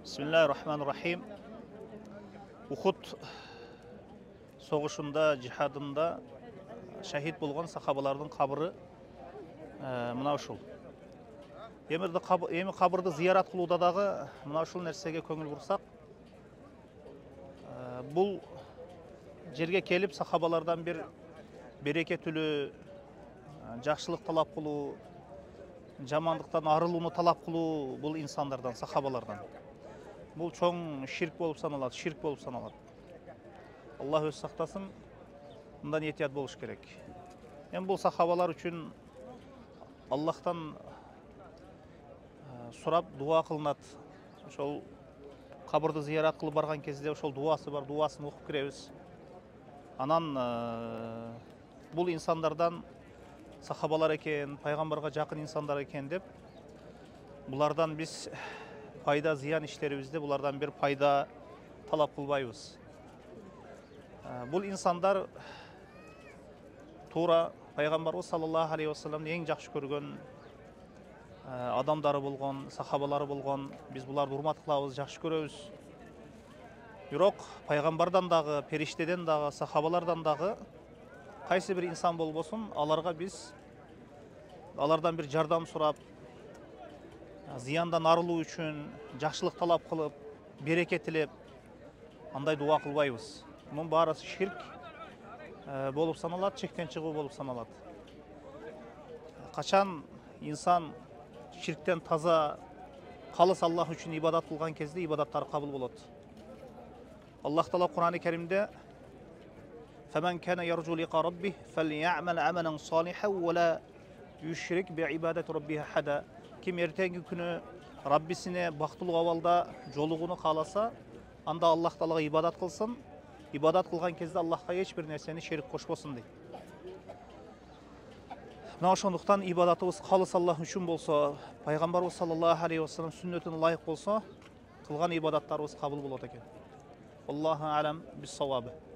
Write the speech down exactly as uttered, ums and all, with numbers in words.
Bismillahirrahmanirrahim. Ухуд соғышында, жихадында шахид болған сахабалардың қабыры мынау ушул. Эми қабырды зиярат кылууда дагы мына ушул нерсеге көңүл бурсак, бул жерге келип сахабалардан бир береке түлүү, жакшылык талап кылуу, жамандыктан арылууну талап кылуу бул инсандардан, сахабалардан. Бул чоң ширк болуп саналат, ширк болуп саналат. Аллах өз сактасын, мындан этият болуш керек. Эми бул сахабалар үчүн Аллахтан сурап дуа кылынат. Ошол кабырды зиярат кылып барган кезде ошол дуасы бар, дуасын окуп киребиз. Анан бул инсандардан сахабалар экен, пайгамбарга жакын инсандар экен деп, булардан биз пайда зыян иштерибизде булардан бир пайда талап кылбайбыз. Бул инсандар туура пайгамбарыбыз саллаллаху алейхи вассаламдын эң жакшы көргөн адамдары болгон, сахабалары болгон. Биз буларды урмат кылабыз, жакшы көрөбүз. Бирок пайгамбардан дагы, периштеден дагы, сахабалардан дагы кайсы бир инсан болбосун, аларга биз алардан бир жардам сурап, зыяндан арылуу үчүн жакшылык талап кылып, береке тилеп, андай дуа кылбайбыз. Мунун баарысы ширк болуп саналат, чектен чыгуу болуп саналат. Качан инсан ширктен таза, калыс Аллах үчүн ибадат кылган кезде ибадаттары кабыл болот. Аллах Таала Кур'ан-ы Керимде فَمَنْ كَانَ يَرْجُو لِقَاءَ رَبِّهِ فَلْيَعْمَلْ عَمَلًا صَالِحًا وَلَا يُشْرِكْ بِعِبَادَةِ رَبِّهِ أَحَدًا. Kim ertеңgi күнү Раббисине бактылуу абалда жолугууну кааласа, анда Аллах Таалага ибадат кылсын. Ибадат кылган кезде Аллахка эч бир нерсени шерик кошпосун дейт. Мына ошондуктан ибадатыбыз калыс Аллах үчүн болсо, пайгамбарыбыз саллаллаху алейхи вассалам сүннөтүнө ылайык болсо, кылган ибадаттарыбыз кабыл болот экен. Аллаху алам бис-савабы.